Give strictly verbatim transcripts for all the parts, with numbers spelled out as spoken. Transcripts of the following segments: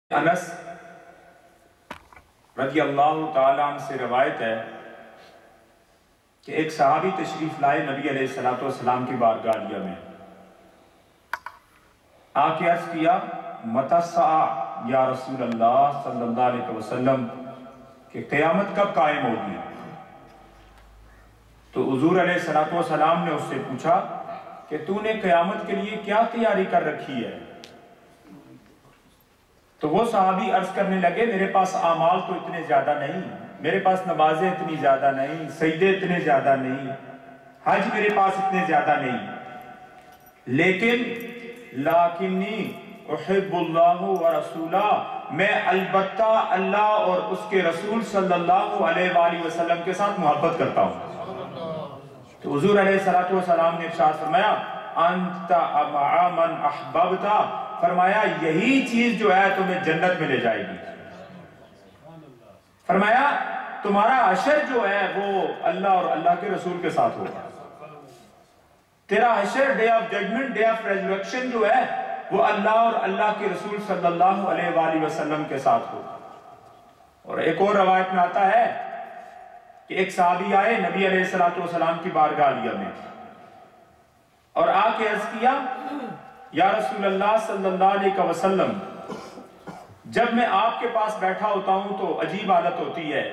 انس رضی اللہ تعالیٰ عنہ سے روایت ہے کہ ایک صحابی تشریف لائے نبی علیہ الصلوۃ والسلام کی بارگاہ عالیہ میں، آ کے عرض کیا متی الساعہ یا رسول اللہ صلی اللہ علیہ وسلم کہ قیامت کب قائم ہوگی؟ تو حضور علیہ الصلوۃ والسلام نے اس سے پوچھا کہ تو نے قیامت کے لیے کیا تیاری کر رکھی ہے؟ تو وہ صحابی عرض کرنے لگے میرے پاس اعمال تو اتنے زیادہ نہیں، میرے پاس نمازیں اتنی زیادہ نہیں، سجدے اتنے زیادہ نہیں، حج میرے پاس اتنے زیادہ نہیں، لیکن لیکنی احب اللہ ورسولہ، میں البتہ اللہ اور اس کے رسول صلی اللہ علیہ وآلہ وسلم کے ساتھ محبت کرتا ہوں۔ تو حضور علیہ الصلوۃ والسلام نے ارشاد فرمایا انت مع من احببت، فرمایا یہی چیز جو ہے تمہیں جنت میں لے جائے گی۔ فرمایا تمہارا حشر جو ہے وہ اللہ اور اللہ کے رسول کے ساتھ ہوگا، تیرا حشر day of judgement, day of resurrection جو ہے وہ اللہ اور اللہ کے رسول صلی اللہ علیہ وآلہ وسلم کے ساتھ ہوگا۔ اور ایک اور روایت میں آتا ہے کہ ایک صحابی آئے نبی علیہ الصلوۃ والسلام کی بارگاہ عالیہ میں اور آ کے عرض کیا یا رسول اللہ صلی اللہ علیہ وسلم، جب میں آپ کے پاس بیٹھا ہوتا ہوں تو عجیب حالت ہوتی ہے،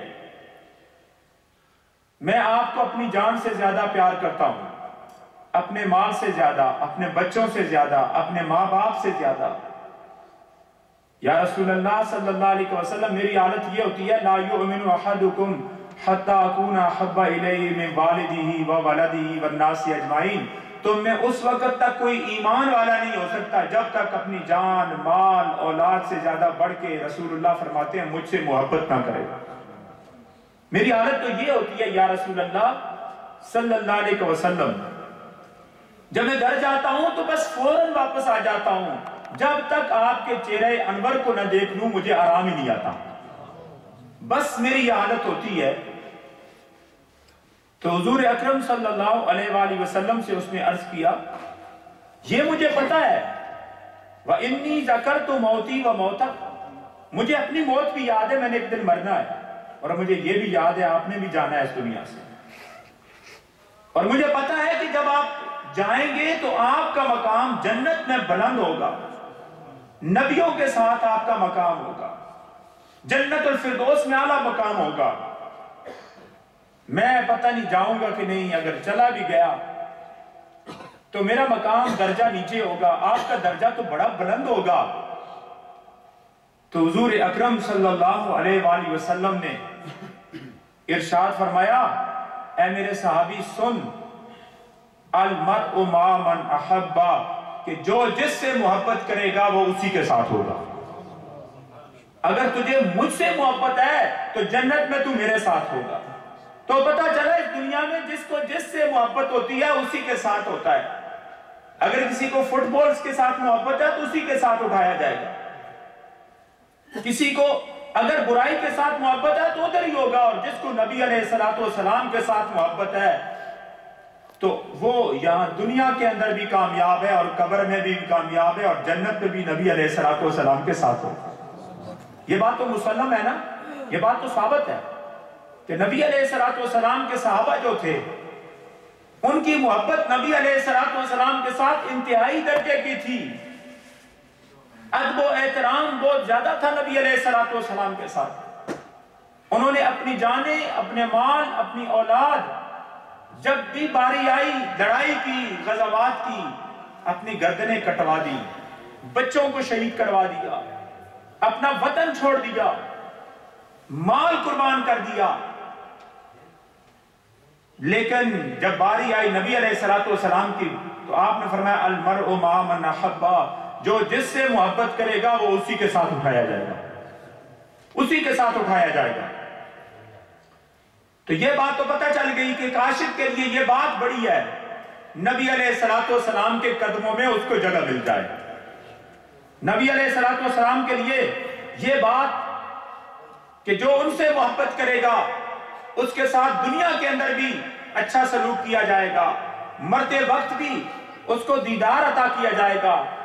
میں آپ کو اپنی جان سے زیادہ پیار کرتا ہوں، اپنے مال سے زیادہ، اپنے بچوں سے زیادہ، اپنے ماں باپ سے زیادہ۔ یا رسول اللہ صلی اللہ علیہ وسلم میری حالت یہ ہوتی ہے لا یؤمن احدکم حتی اکون احب الیہ من والدہ وولدہ والناس اجمعین، تم میں اس وقت تک کوئی ایمان والا نہیں ہو سکتا جب تک اپنی جان، مال، اولاد سے زیادہ بڑھ کے رسول اللہ فرماتے ہیں مجھ سے محبت نہ کرے۔ میری حالت تو یہ ہوتی ہے یا رسول اللہ صلی اللہ علیہ وسلم، جب میں گھر جاتا ہوں تو بس فوراً واپس آ جاتا ہوں، جب تک آپ کے چہرے انور کو نہ دیکھ لوں مجھے آرام ہی نہیں آتا، بس میری یہ حالت ہوتی ہے۔ تو حضور اکرم صلی اللہ علیہ وآلہ وسلم سے اس نے عرض کیا یہ مجھے پتا ہے وَإِنِّي ذَكَرْتُ مَوْتِي وَمَوْتَكَ، مجھے اپنی موت بھی یاد ہے، میں نے ایک دن مرنا ہے، اور مجھے یہ بھی یاد ہے آپ نے بھی جانا ہے اس دنیا سے، اور مجھے پتا ہے کہ جب آپ جائیں گے تو آپ کا مقام جنت میں بلند ہوگا، نبیوں کے ساتھ آپ کا مقام ہوگا، جنت الفردوس میں اعلیٰ مقام ہوگا۔ میں پتہ نہیں جاؤں گا کہ نہیں، اگر چلا بھی گیا تو میرا مقام درجہ نیچے ہوگا، آپ کا درجہ تو بڑا بلند ہوگا۔ تو حضور اکرم صلی اللہ علیہ وآلہ وسلم نے ارشاد فرمایا اے میرے صحابی سن، المرء مع من احب، کہ جو جس سے محبت کرے گا وہ اسی کے ساتھ ہوگا۔ اگر تجھے مجھ سے محبت ہے تو جنت میں تو میرے ساتھ ہوگا۔ تو پتہ چلا اس دنیا میں جس کو جس سے محبت ہوتی ہے اسی کے ساتھ ہوتا ہے۔ اگر کسی کو فٹ بالز کے ساتھ محبت ہے تو اسی کے ساتھ اٹھایا جائے گا، کسی کو اگر برائی کے ساتھ محبت ہے تو ادھر ہی ہوگا، اور جس کو نبی علیہ الصلوۃ والسلام کے ساتھ محبت ہے تو وہ یہاں دنیا کے اندر بھی کامیاب ہے اور قبر میں بھی کامیاب ہے اور جنت میں بھی نبی علیہ الصلوۃ والسلام کے ساتھ ہوگا۔ یہ بات تو مسلم ہے نا، یہ بات تو ثابت ہے کہ نبی علیہ الصلوۃ والسلام کے صحابہ جو تھے ان کی محبت نبی علیہ الصلوۃ والسلام کے ساتھ انتہائی درجے کی تھی، ادب و احترام بہت زیادہ تھا نبی علیہ الصلوۃ والسلام کے ساتھ۔ انہوں نے اپنی جانیں، اپنے مال، اپنی اولاد، جب بھی باری آئی لڑائی کی، غزوات کی، اپنی گردنیں کٹوا دی، بچوں کو شہید کروا دیا، اپنا وطن چھوڑ دیا، مال قربان کر دیا، لیکن جب باری آئی نبی علیہ الصلوۃ والسلام کی تو آپ نے فرمایا المرء مع من احب، جو جس سے محبت کرے گا وہ اسی کے ساتھ اٹھایا جائے گا، اسی کے ساتھ اٹھایا جائے گا۔ تو یہ بات تو پتہ چل گئی کہ عاشق کے لیے یہ بات بڑی ہے نبی علیہ الصلوۃ والسلام کے قدموں میں اس کو جگہ مل جائے، نبی علیہ الصلوۃ والسلام کے لیے یہ بات کہ جو ان سے محبت کرے گا اس کے ساتھ دنیا کے اندر بھی اچھا سلوک کیا جائے گا، مرتے وقت بھی اس کو دیدار عطا کیا جائے گا،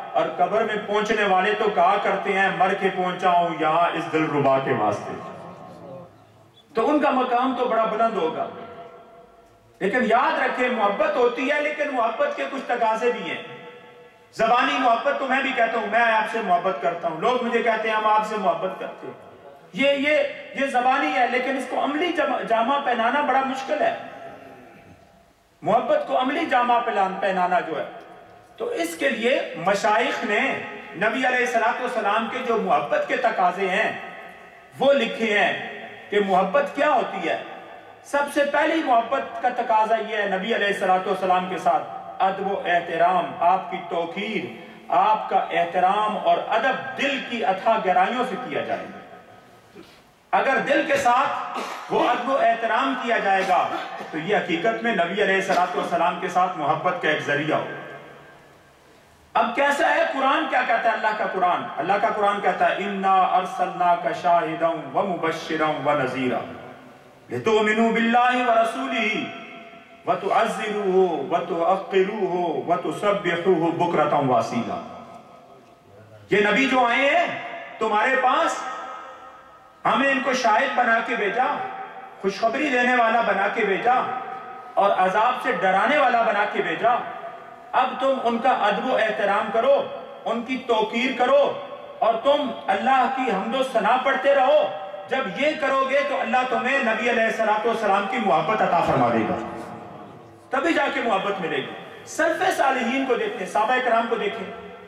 اور قبر میں پہنچنے والے تو کہا کرتے ہیں مر کے پہنچا ہوں یہاں اس دل ربا کے واسطے، تو ان کا مقام تو بڑا بلند ہوگا۔ لیکن یاد رکھیں محبت ہوتی ہے لیکن محبت کے کچھ تقاضے بھی ہیں۔ زبانی محبت تو میں بھی کہتا ہوں میں آپ سے محبت کرتا ہوں، لوگ مجھے کہتے ہیں ہم آپ سے محبت کرتے ہیں، یہ یہ یہ زبانی ہے، لیکن اس کو عملی جامہ پہنانا بڑا مشکل ہے۔ محبت کو عملی جامہ پہنانا جو ہے، تو اس کے لیے مشائخ نے نبی علیہ السلام کے جو محبت کے تقاضے ہیں وہ لکھے ہیں کہ محبت کیا ہوتی ہے۔ سب سے پہلی محبت کا تقاضا یہ ہے نبی علیہ السلام کے ساتھ ادب و احترام، آپ کی توقیر، آپ کا احترام اور ادب دل کی اتھا گہرائیوں سے کیا جائے گا۔ اگر دل کے ساتھ وہ ادب و احترام کیا جائے گا تو یہ حقیقت میں نبی علیہ السلام کے ساتھ محبت کا ایک ذریعہ ہو۔ اب کیسا ہے قرآن کیا کہتا ہے؟ اللہ کا قرآن اللہ کا قرآن کہتا ہے اِنَّا أَرْسَلْنَاكَ شَاهِدًا وَمُبَشِّرًا وَنَذِيرًا لِتُؤْمِنُوا بِاللَّهِ وَرَسُولِهِ وَتُعَزِّرُوهُ وَتُوَقِّرُوهُ وَتُسَبِّحُوهُ بُكْرَةً وَأَصِيلًا۔ یہ نبی جو آئے ہیں تمہارے پاس، ہمیں ان کو شاہد بنا کے بھیجا، خوشخبری دینے والا بنا کے بھیجا اور عذاب سے ڈرانے والا بنا کے بھیجا۔ اب تم ان کا ادب و احترام کرو، ان کی توقیر کرو اور تم اللہ کی حمد و ثنا پڑھتے رہو۔ جب یہ کرو گے تو اللہ تمہیں نبی علیہ السلام کی محبت عطا فرما دے گا، تبھی جا کے محبت ملے گی۔ سلف صالحین کو دیکھیں، صحابہ کرام کو دیکھیں،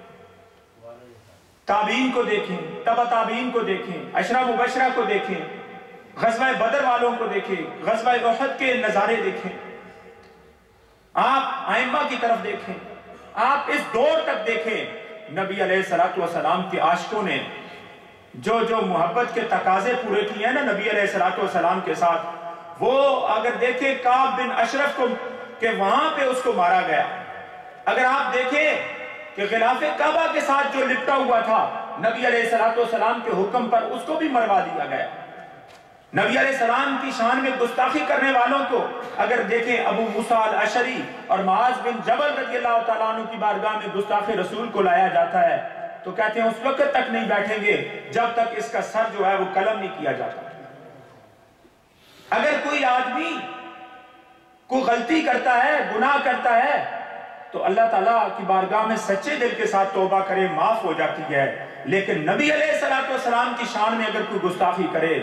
تابعین کو دیکھیں، تبع تابعین کو دیکھیں، عشرہ مبشرہ کو دیکھیں، غزوہ بدر والوں کو دیکھیں، غزوہ احد کے نظارے دیکھیں، آپ ائمہ کی طرف دیکھیں، آپ اس دور تک دیکھیں، نبی علیہ السلام کے عاشقوں نے جو جو محبت کے تقاضے پورے کیے ہیں نا نبی علیہ السلام کے ساتھ، وہ اگر دیکھیں کعب بن اشرف کو کہ وہاں پہ اس کو مارا گیا، اگر آپ دیکھیں کہ غلاف کعبہ کے ساتھ جو لپٹا ہوا تھا نبی علیہ السلام کے حکم پر اس کو بھی مروا دیا گیا۔ نبی علیہ السلام کی شان میں گستاخی کرنے والوں کو اگر دیکھیں، ابو موسیٰ الاشعری اور معاذ بن جبل رضی اللہ تعالیٰ عنہ کی بارگاہ میں گستاخ رسول کو لایا جاتا ہے تو کہتے ہیں اس وقت تک نہیں بیٹھیں گے جب تک اس کا سر جو ہے وہ قلم نہیں کیا جاتا۔ اگر کوئی آدمی کوئی غلطی کرتا ہے، گناہ کرتا ہے تو اللہ تعالیٰ کی بارگاہ میں سچے دل کے ساتھ توبہ کرے، معاف ہو جاتی ہے۔ لیکن نبی علیہ السلام کی شان میں اگر کوئی گستاخی کرے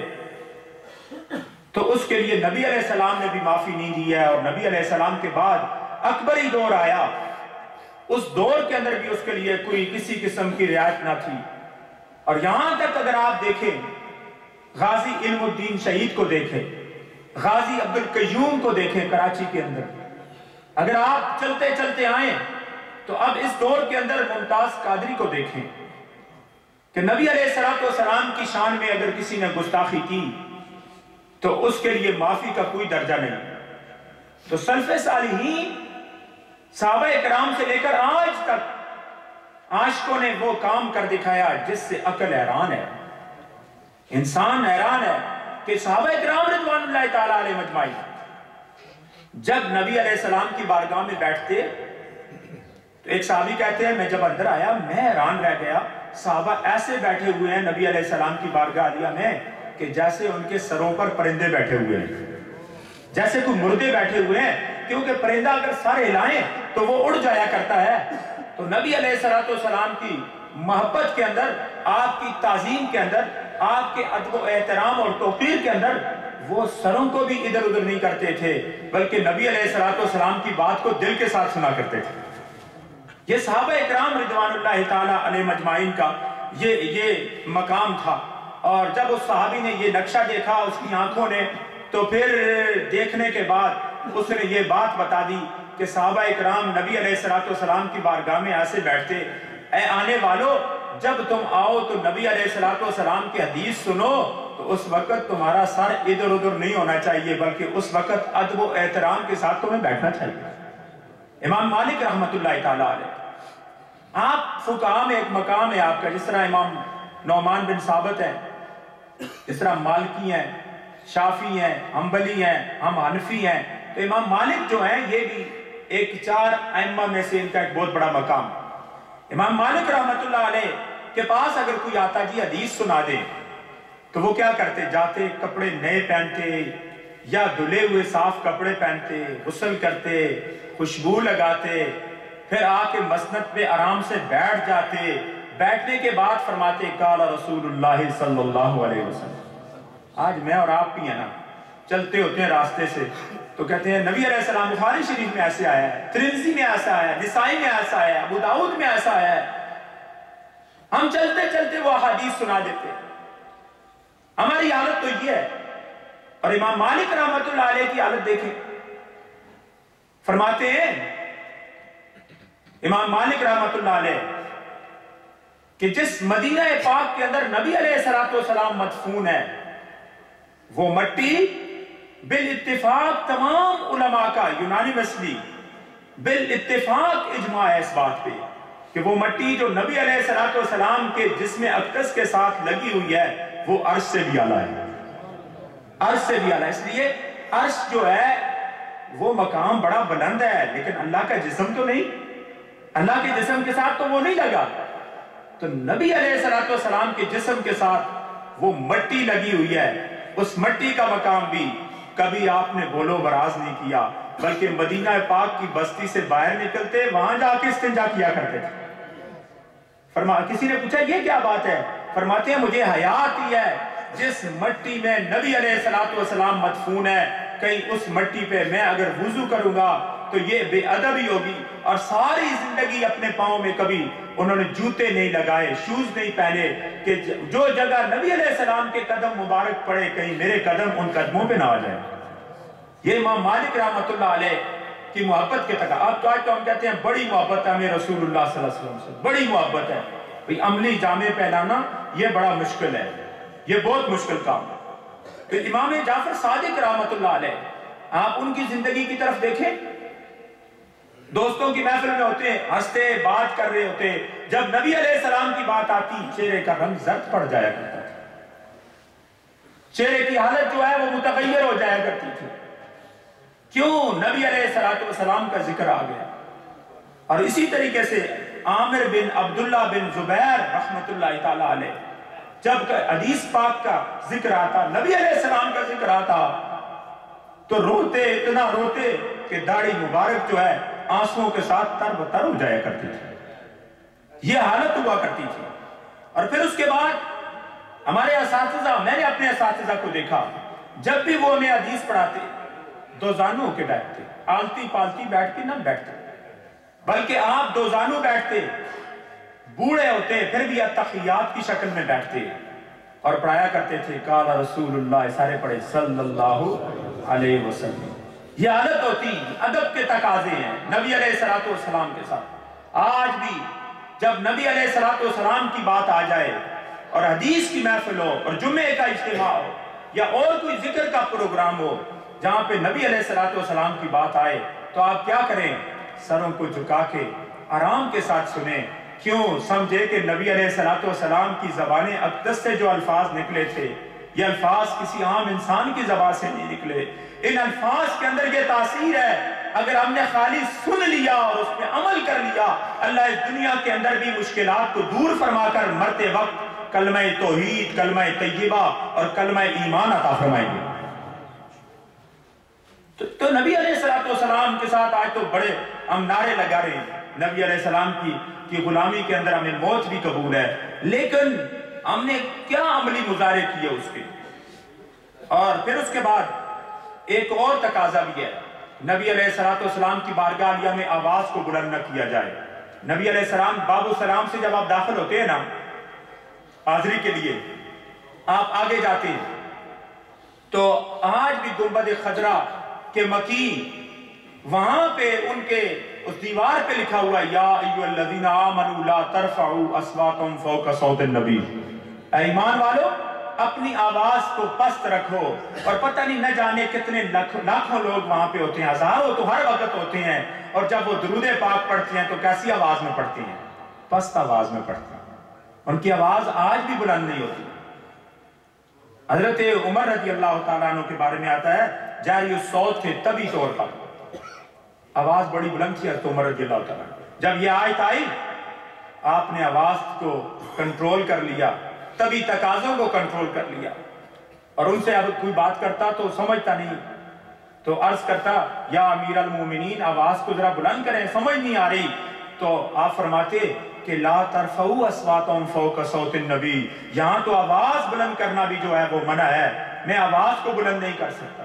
تو اس کے لیے نبی علیہ السلام نے بھی معافی نہیں دی ہے، اور نبی علیہ السلام کے بعد اکبری دور آیا، اس دور کے اندر بھی اس کے لیے کوئی کسی قسم کی رعایت نہ تھی۔ اور یہاں تک اگر آپ دیکھیں غازی علم الدین شہید کو دیکھیں، غازی عبد القیوم کو دیکھیں کراچی کے اندر، اگر آپ چلتے چلتے آئیں تو اب اس دور کے اندر ممتاز قادری کو دیکھیں کہ نبی علیہ السلام کی شان میں اگر کسی نے گستاخی کی تو اس کے لیے معافی کا کوئی درجہ نہیں۔ تو سلف صالحین صحابہ کرام سے لے کر آج تک عاشقوں نے وہ کام کر دکھایا جس سے عقل حیران ہے، انسان حیران ہے کہ صحابہ کرام رضوان اللہ تعالیٰ علیہ مجمعین جب نبی علیہ السلام کی بارگاہ میں بیٹھتے تو ایک صحابی کہتے ہیں میں جب اندر آیا میں حیران رہ گیا، صحابہ ایسے بیٹھے ہوئے ہیں نبی علیہ السلام کی بارگاہ عالیہ میں کہ جیسے ان کے سروں پر پرندے بیٹھے ہوئے ہیں، جیسے کوئی مردے بیٹھے ہوئے ہیں، کیونکہ پرندہ اگر سر ہلائیں تو وہ اڑ جایا کرتا ہے۔ تو نبی علیہ السلام کی محبت کے اندر، آپ کی تعظیم کے اندر، آپ کے ادب و احترام اور توقیر کے اندر وہ سروں کو بھی ادھر ادھر نہیں کرتے تھے، بلکہ نبی علیہ السلام کی بات کو دل کے ساتھ سنا کرتے تھے۔ یہ صحابہ اکرام رضوان اللہ تعالیٰ علیہ مجمعین کا یہ یہ مقام تھا۔ اور جب اس صحابی نے یہ نقشہ دیکھا اس کی آنکھوں نے، تو پھر دیکھنے کے بعد اس نے یہ بات بتا دی کہ صحابہ اکرام نبی علیہ السلام کی بارگاہ میں ایسے بیٹھتے، اے آنے والوں جب تم آؤ تو نبی علیہ السلام کی حدیث سنو تو اس وقت تمہارا سر ادھر ادھر نہیں ہونا چاہیے، بلکہ اس وقت ادب و احترام کے ساتھ تمہیں بیٹھنا چاہیے۔ امام مالک رحمت اللہ تعالیٰ علیہ، آپ فقہاء میں ایک مقام ہے آپ کا، جس طرح امام نعمان بن ثابت ہیں، اس طرح مالکی ہیں، شافی ہیں، حنبلی ہیں، ہم حنفی ہیں، تو امام مالک جو ہیں یہ بھی ایک چار ائمہ میں سے ان کا ایک بہت بڑا مقام۔ امام مالک رحمتullah علیہ کے پاس اگر کوئی آتا جی حدیث سنا دے تو وہ کیا کرتے؟ جاتے کپڑے نئے پہنتے یا دھلے ہوئے صاف کپڑے پہنتے، غسل کرتے، خوشبو لگاتے، پھر آ کے مسند پہ آرام سے بیٹھ جاتے، بیٹھنے کے بعد فرماتے قال رسول اللہ صلی اللہ علیہ وسلم۔ آج میں اور آپ بھی ہیں نا، چلتے ہوتے ہیں راستے سے تو کہتے ہیں نبی علیہ السلام بخاری شریف میں ایسے آیا ہے، ترمذی میں ایسا آیا ہے، نسائی میں ایسا آیا ہے، ابو داؤد میں ایسا آیا ہے۔ ہم چلتے چلتے وہ حدیث سنا دیتے۔ ہماری حالت تو یہ ہے، اور امام مالک رحمت اللہ علیہ کی حالت دیکھیں، فرماتے ہیں امام مالک رحمت اللہ علیہ کہ جس مدینہ پاک کے اندر نبی علیہ السلام مدفون ہے، وہ مٹی بالاتفاق تمام علماء کا یونانیمسلی بالاتفاق اجماع ہے اس بات پہ کہ وہ مٹی جو نبی علیہ السلام کے جسم اقدس کے ساتھ لگی ہوئی ہے وہ عرش سے بھی اعلیٰ ہے، عرش سے بھی اعلیٰ۔ اس لیے عرش جو ہے وہ مقام بڑا بلند ہے، لیکن اللہ کا جسم تو نہیں، اللہ کے جسم کے ساتھ تو وہ نہیں لگا۔ تو نبی علیہ السلام کے جسم کے ساتھ وہ مٹی لگی ہوئی ہے، اس مٹی کا مقام بھی کبھی آپ نے بولو براز نہیں کیا، بلکہ مدینہ پاک کی بستی سے باہر نکلتے وہاں جا کے استنجا کیا کرتے تھے۔ فرما کسی نے پوچھا یہ کیا بات ہے؟ فرماتے ہیں مجھے حیا آتی ہے جس مٹی میں نبی علیہ السلام مدفون ہے، کہیں اس مٹی پہ میں اگر وضو کروں گا تو یہ بے ادبی ہوگی، اور ساری زندگی اپنے پاؤں میں کبھی انہوں نے جوتے نہیں لگائے، شوز نہیں پہنے، کہ جو جگہ نبی علیہ السلام کے قدم مبارک پڑے کہیں میرے قدم ان قدموں پہ نہ آ جائے۔ یہ امام مالک رحمت اللہ علیہ کی محبت کے تقاضے۔ اب تو آج تو ہم کہتے ہیں بڑی محبت ہے ہمیں رسول اللہ صلی اللہ علیہ وسلم سے، بڑی محبت ہے، بھئی عملی جامع پہلانا یہ بڑا مشکل ہے، یہ بہت مشکل کام ہے۔ تو امام جعفر صادق رحمت اللہ علیہ، آپ ان کی زندگی کی طرف دیکھیں، دوستوں کی محفل میں ہوتے ہیں، ہنستے بات کر رہے ہوتے، جب نبی علیہ السلام کی بات آتی چہرے کا رنگ زرد پڑ جایا کرتا تھا، چہرے کی حالت جو ہے وہ متغیر ہو جایا کرتی تھی۔ کیوں؟ نبی علیہ السلام کا ذکر آ گیا۔ اور اسی طریقے سے عامر بن عبداللہ بن زبیر رحمت اللہ تعالی علیہ، جب حدیث پاک کا ذکر آتا، نبی علیہ السلام کا ذکر آتا تو روتے، اتنا روتے کہ داڑھی مبارک جو ہے آنسوؤں کے ساتھ تر بتر ہو جایا کرتی تھی، یہ حالت ہوا کرتی تھی۔ اور پھر اس کے بعد ہمارے اساتذہ، میں نے اپنے اساتذہ کو دیکھا، جب بھی وہ ہمیں حدیث پڑھاتے دو زانو ہو کے بیٹھتے، آلتی پالتی بیٹھ کے نہ بیٹھتے، بلکہ آپ دو زانو بیٹھتے، بوڑھے ہوتے پھر بھی اتحیات کی شکل میں بیٹھتے اور پڑھایا کرتے تھے قال رسول اللہ، سارے پڑھے صلی اللہ علیہ وسلم۔ یہ عادت ہوتی، ادب کے تقاضے ہیں نبی علیہ السلام کے ساتھ۔ آج بھی جب نبی علیہ السلام کی بات آ جائے اور حدیث کی محفل ہو اور جمعے کا اجتماع ہو یا اور کوئی ذکر کا پروگرام ہو جہاں پہ نبی علیہ السلام کی بات آئے تو آپ کیا کریں؟ سروں کو جھکا کے آرام کے ساتھ سنیں۔ کیوں؟ سمجھے کہ نبی علیہ السلام کی زبان اقدس سے جو الفاظ نکلے تھے یہ الفاظ کسی عام انسان کی زبان سے نہیں نکلے، ان الفاظ کے اندر یہ تاثیر ہے۔ اگر ہم نے خالی سن لیا اور اس پہ عمل کر لیا، اللہ اس دنیا کے اندر بھی مشکلات کو دور فرما کر مرتے وقت کلمہ توحید، کلمہ طیبہ اور کلمہ ایمان عطا فرمائیں گے۔ تو, تو نبی علیہ السلام کے ساتھ آج تو بڑے ہم نعرے لگا رہے ہیں، نبی علیہ السلام کی کی غلامی کے اندر ہمیں موت بھی قبول ہے، لیکن ہم نے کیا عملی مظاہرے کیے اس کے؟ اور پھر اس کے بعد ایک اور تقاضا بھی ہے، نبی علیہ السلام کی بارگاہ عالیہ میں آواز کو بلند نہ کیا جائے۔ نبی علیہ السلام باب السلام سے جب آپ داخل ہوتے ہیں نا حاضری کے لیے، آپ آگے جاتے ہیں تو آج بھی گنبد خضرا کے مکین وہاں پہ ان کے اس دیوار پہ لکھا ہوا یا ایھا الذین آمنوا لا ترفعوا اصواتکم فوق صوت النبی، اے ایمان والو اپنی آواز کو پست رکھو۔ اور پتہ نہیں نہ جانے کتنے لاکھوں لوگ وہاں پہ ہوتے ہیں، ہزاروں تو ہر وقت ہوتے ہیں، اور جب وہ درود پاک پڑھتے ہیں تو کیسی آواز میں پڑھتے ہیں؟ پست آواز میں پڑھتے ہیں، ان کی آواز آج بھی بلند نہیں ہوتی۔ حضرت عمر رضی اللہ تعالیٰ عنہ کے بارے میں آتا ہے جاری الصوت تھے طبی طور پر، آواز بڑی بلند تھی حضرت عمر رضی اللہ تعالیٰ عنہ۔ جب یہ آیت آئی آپ نے آواز کو کنٹرول کر لیا، تبھی تقاضوں کو کنٹرول کر لیا، اور ان سے اب کوئی بات کرتا تو سمجھتا نہیں، تو عرض کرتا یا امیر المومنین آواز کو ذرا بلند کریں، سمجھ نہیں آ رہی، تو آپ فرماتے کہ لا ترفعوا اصواتکم فوق صوت النبی، یہاں تو آواز بلند کرنا بھی جو ہے وہ منع ہے، میں آواز کو بلند نہیں کر سکتا۔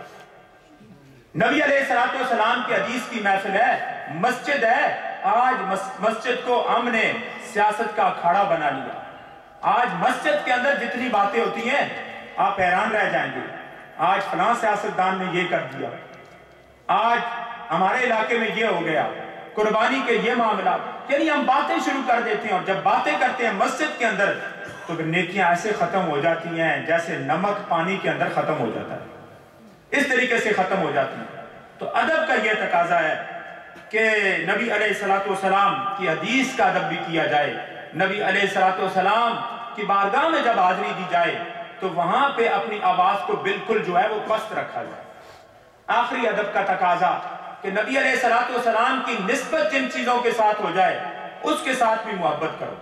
نبی علیہ الصلوۃ والسلام کی حدیث کی محفل ہے، مسجد ہے، آج مسجد کو ہم نے سیاست کا اکھاڑا بنا لیا۔ آج مسجد کے اندر جتنی باتیں ہوتی ہیں آپ حیران رہ جائیں گے، آج فلاں سیاستدان نے یہ کر دیا، آج ہمارے علاقے میں یہ ہو گیا، قربانی کے یہ معاملات، یعنی ہم باتیں شروع کر دیتے ہیں، اور جب باتیں کرتے ہیں مسجد کے اندر تو پھر نیکیاں ایسے ختم ہو جاتی ہیں جیسے نمک پانی کے اندر ختم ہو جاتا ہے، اس طریقے سے ختم ہو جاتی ہیں۔ تو ادب کا یہ تقاضا ہے کہ نبی علیہ الصلوۃ والسلام کی حدیث کا ادب بھی کیا جائے، نبی علیہ الصلوۃ والسلام کی بارگاہ میں جب حاضری دی جائے تو وہاں پہ اپنی آواز کو بالکل جو ہے وہ پست رکھا جائے۔ آخری ادب کا تقاضا کہ نبی علیہ الصلوۃ والسلام کی نسبت جن چیزوں کے ساتھ ہو جائے اس کے ساتھ بھی محبت کرو۔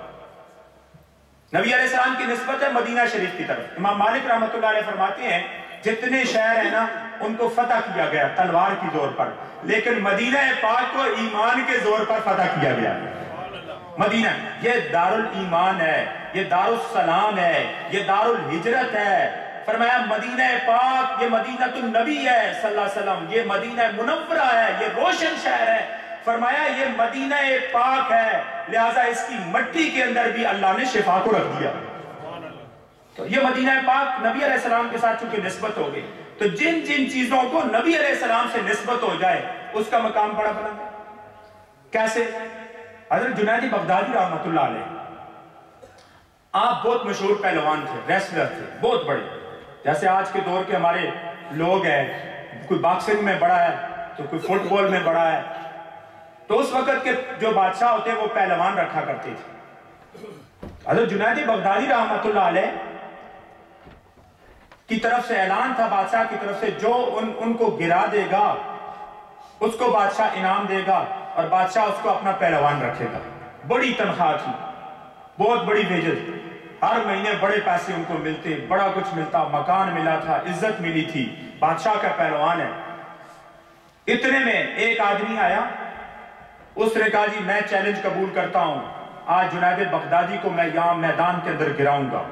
نبی علیہ السلام کی نسبت ہے مدینہ شریف کی طرف، امام مالک رحمۃ اللہ علیہ فرماتے ہیں جتنے شہر ہیں نا ان کو فتح کیا گیا تلوار کی زور پر، لیکن مدینہ پاک کو ایمان کے زور پر فتح کیا گیا۔ مدینہ یہ دار الایمان ہے، یہ دار السلام ہے، یہ دار الہجرت ہے۔ فرمایا مدینہ پاک یہ مدینہ النبی ہے صلی اللہ علیہ وسلم، یہ مدینہ منورہ ہے، یہ روشن شہر ہے۔ فرمایا یہ مدینہ پاک ہے، لہٰذا اس کی مٹی کے اندر بھی اللہ نے شفا کو رکھ دیا۔ تو یہ مدینہ پاک نبی علیہ السلام کے ساتھ چونکہ نسبت ہو گئی، تو جن جن چیزوں کو نبی علیہ السلام سے نسبت ہو جائے اس کا مقام بڑا بلند ہے۔ کیسے؟ حضرت جنید بغدادی رحمۃ اللہ علیہ، آپ بہت مشہور پہلوان تھے، ریسلر تھے، بہت بڑے، جیسے آج کے دور کے ہمارے لوگ ہیں، کوئی باکسنگ میں بڑا ہے تو کوئی فٹ بال میں بڑا ہے، تو اس وقت کے جو بادشاہ ہوتے وہ پہلوان رکھا کرتے تھے۔ حضرت جنید بغدادی رحمۃ اللہ علیہ کی طرف سے اعلان تھا بادشاہ کی طرف سے، جو ان, ان کو گرا دے گا اس کو بادشاہ انعام دے گا اور بادشاہ اس کو اپنا پہلوان رکھے گا۔ بڑی تنخواہ تھی، بہت بڑی ویجز، ہر مہینے بڑے پیسے ان کو ملتے، بڑا کچھ ملتا، مکان ملا تھا، عزت ملی تھی، بادشاہ کا پہلوان ہے۔ اتنے میں ایک آدمی آیا، اس نے کہا جی میں چیلنج قبول کرتا ہوں، آج جنید بغدادی کو میں یہاں میدان کے اندر گراؤں گا۔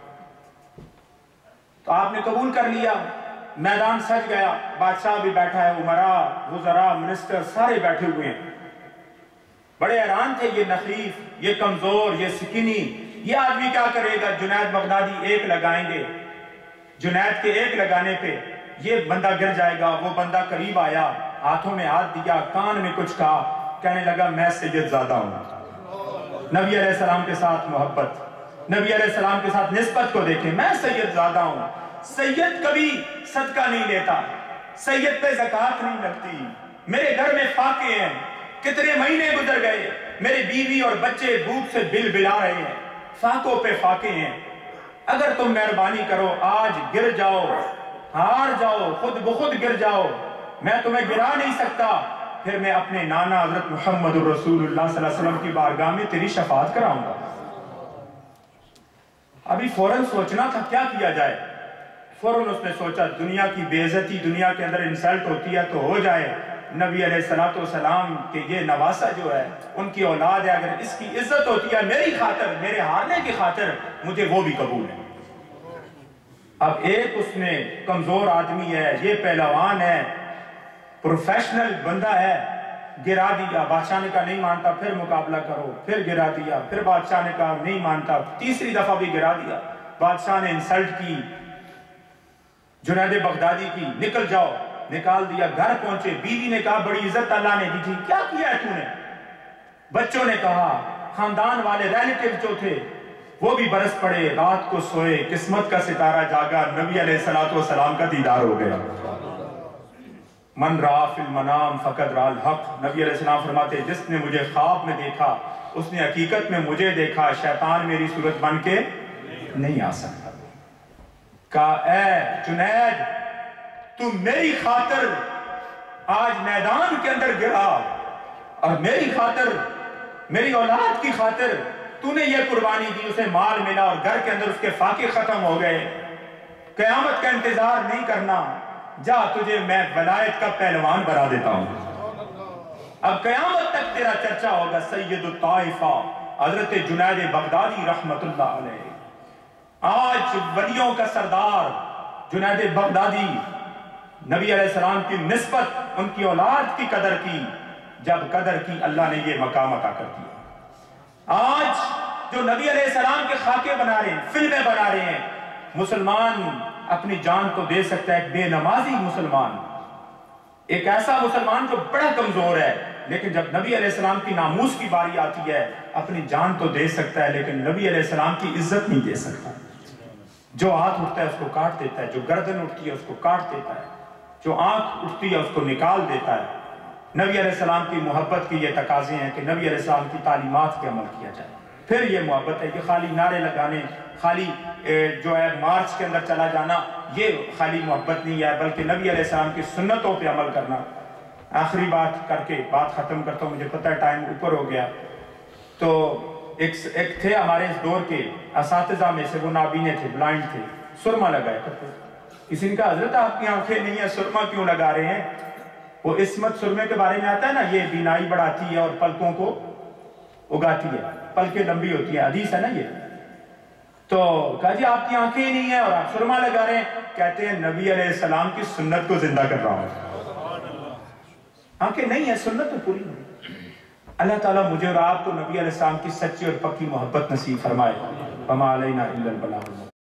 تو آپ نے قبول کر لیا، میدان سج گیا، بادشاہ بھی بیٹھا ہے، امراء، وزراء، منسٹر سارے بیٹھے ہوئے ہیں، بڑے حیران تھے، یہ نخیف، یہ کمزور، یہ سکنی، یہ آدمی کیا کرے گا؟ جنید بغدادی ایک لگائیں گے، جنید کے ایک لگانے پہ یہ بندہ گر جائے گا۔ وہ بندہ قریب آیا، ہاتھوں میں ہاتھ دیا، کان میں کچھ کہا، کہنے لگا میں سید زادہ ہوں۔ نبی علیہ السلام کے ساتھ محبت، نبی علیہ السلام کے ساتھ نسبت کو دیکھیں، میں سید زادہ ہوں۔ سید کبھی صدقہ نہیں لیتا، سید پہ زکوٰۃ نہیں لگتی، میرے گھر میں فاقے ہیں، کتنے مہینے گزر گئے، میرے بیوی اور بچے بھوک سے بل بلا رہے ہیں، فاقوں پہ فاقے ہیں، اگر تم مہربانی کرو آج گر جاؤ، ہار جاؤ، خود بخود گر جاؤ، میں تمہیں گرا نہیں سکتا، پھر میں اپنے نانا حضرت محمد رسول اللہ صلی اللہ علیہ وسلم کی بارگاہ میں تیری شفاعت کراؤں گا۔ ابھی فوراً سوچنا تھا کیا کیا جائے، فوراً اس نے سوچا دنیا کی بے عزتی، دنیا کے اندر انسلٹ ہوتی ہے تو ہو جائے، نبی علیہ الصلوۃ والسلام کے یہ نواسہ جو ہے ان کی اولاد ہے، اگر اس کی عزت ہوتی ہے میری خاطر، میرے ہارنے کی خاطر، مجھے وہ بھی قبول ہے۔ اب ایک اس میں کمزور آدمی ہے، یہ پہلوان ہے، پروفیشنل بندہ ہے، گرا دیا، بادشاہ نے کہا نہیں مانتا، پھر مقابلہ کرو، پھر گرا دیا، پھر بادشاہ نے کہا نہیں مانتا، تیسری دفعہ بھی گرا دیا، بادشاہ نے انسلٹ کی جنید بغدادی کی، نکل جاؤ، نکال دیا، گھر پہنچے، بیوی نے کہا بڑی عزت اللہ نے دی تھی، کیا کیا ہے تو نے؟ بچوں نے کہا، خاندان والے ریلیٹیو جو تھے وہ بھی برس پڑے، رات کو سوئے، قسمت کا ستارہ جاگا، نبی علیہ الصلوۃ والسلام کا دیدار ہو گیا۔ من رأى فی المنام فقد رأى الحق، نبی علیہ السلام فرماتے جس نے مجھے خواب میں دیکھا اس نے حقیقت میں مجھے دیکھا، شیطان میری صورت بن کے نہیں آ سکتا۔ کہا اے جنید تو میری خاطر آج میدان کے اندر گرا، اور میری خاطر، میری اولاد کی خاطر تو نے یہ قربانی دی، اسے مال ملا اور گھر کے اندر اس کے فاقے ختم ہو گئے، قیامت کا انتظار نہیں کرنا، جا تجھے میں ولایت کا پہلوان بنا دیتا ہوں۔ اب قیامت تک تیرا چرچا ہوگا۔ سید الطائفہ حضرت جنید بغدادی رحمت اللہ علیہ، آج ولیوں کا سردار جنید بغدادی، نبی علیہ السلام کی نسبت ان کی اولاد کی قدر کی، جب قدر کی اللہ نے یہ مقام عطا کر دیا۔ آج جو نبی علیہ السلام کے خاکے بنا رہے ہیں، فلمیں بنا رہے ہیں، مسلمان اپنی جان تو دے سکتا ہے، ایک بے نمازی مسلمان، ایک ایسا مسلمان جو بڑا کمزور ہے، لیکن جب نبی علیہ السلام کی ناموس کی باری آتی ہے اپنی جان تو دے سکتا ہے، لیکن نبی علیہ السلام کی عزت نہیں دے سکتا۔ جو ہاتھ اٹھتا ہے اس کو کاٹ دیتا ہے، جو گردن اٹھتی ہے اس کو کاٹ دیتا ہے، جو آنکھ اٹھتی ہے اس کو نکال دیتا ہے۔ نبی علیہ السلام کی محبت کی یہ تقاضے ہیں کہ نبی علیہ السلام کی تعلیمات پہ عمل کیا جائے، پھر یہ محبت ہے۔ کہ خالی نعرے لگانے، خالی جو ہے مارچ کے اندر چلا جانا، یہ خالی محبت نہیں ہے، بلکہ نبی علیہ السلام کی سنتوں پہ عمل کرنا۔ آخری بات کر کے بات ختم کرتا ہوں، مجھے پتہ ہے ٹائم اوپر ہو گیا۔ تو ایک ایک تھے ہمارے اس دور کے اساتذہ میں سے، وہ نابینے تھے، بلائنڈ تھے، سرما لگائے کرتے۔ کسی نے کہا حضرت آپ کی آنکھیں نہیں ہیں، سرما کیوں لگا رہے ہیں؟ وہ عصمت سرمے کے بارے میں آتا ہے نا، یہ بینائی بڑھاتی ہے اور پلکوں کو اگاتی ہے، پلکیں لمبی ہوتی ہیں، حدیث ہے نا یہ۔ تو کہا جی آپ کی آنکھیں نہیں ہیں اور آپ سرما لگا رہے ہیں، کہتے ہیں نبی علیہ السلام کی سنت کو زندہ کر رہا ہوں۔ آنکھیں نہیں ہیں، سنت تو پوری نہیں۔ اللہ تعالیٰ مجھے اور آپ کو نبی علیہ السلام کی سچی اور پکی محبت نصیب فرمائے۔ وما علینا الا البلاغ۔